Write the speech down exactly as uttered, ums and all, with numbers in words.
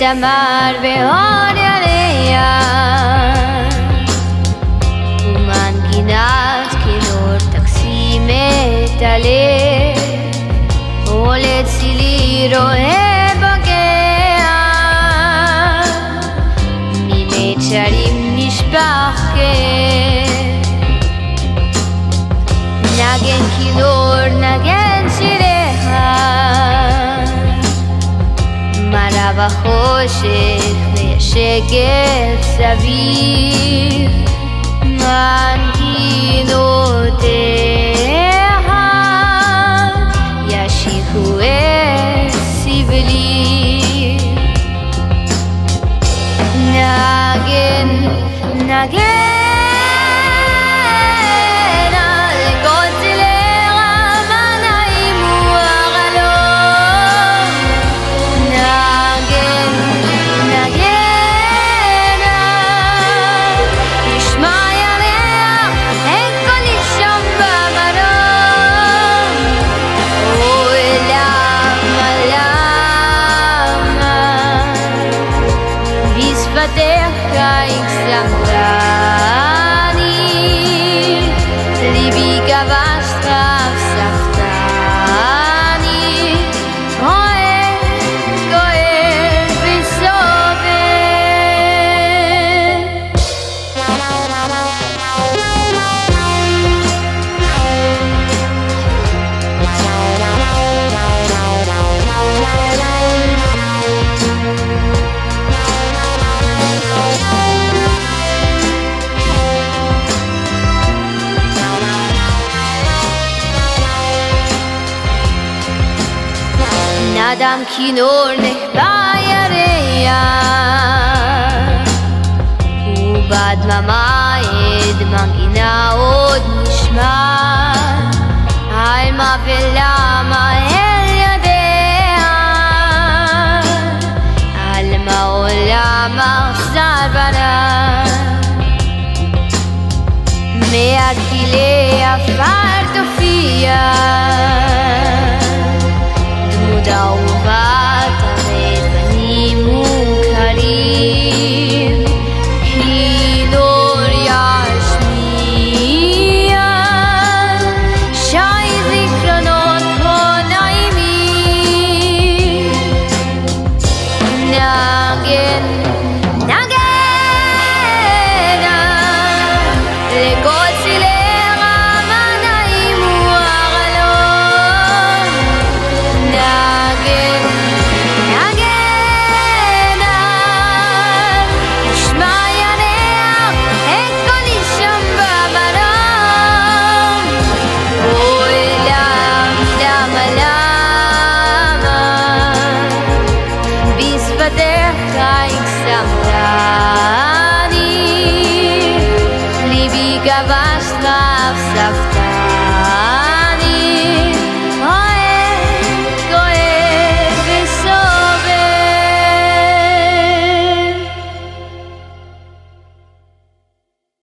אמר בהוד ירח ומנגינת כינור תקסים את הלב עולה צילי רואה בוגע ממיתרים נשפך כאב נגן כינור נגן שיריך מראה בחושך וישגת סביב מנגינותיך ישיחו את סבלי נגן נגן ליבי כבש טרף סחטני אוהב, כואב וסובל נדם כינור נחבא ירח ובדממה עד מנגינה עוד נשמע על מה ולמה אל יודע על מה עולם אכזר בנה מעט פילי עפר תופיע אהובת המת בנים מוכרים כינור ישמיע שי זיכרונות כה נעימים נגן נגן לכל צילי ליבי כבש טרף סחטני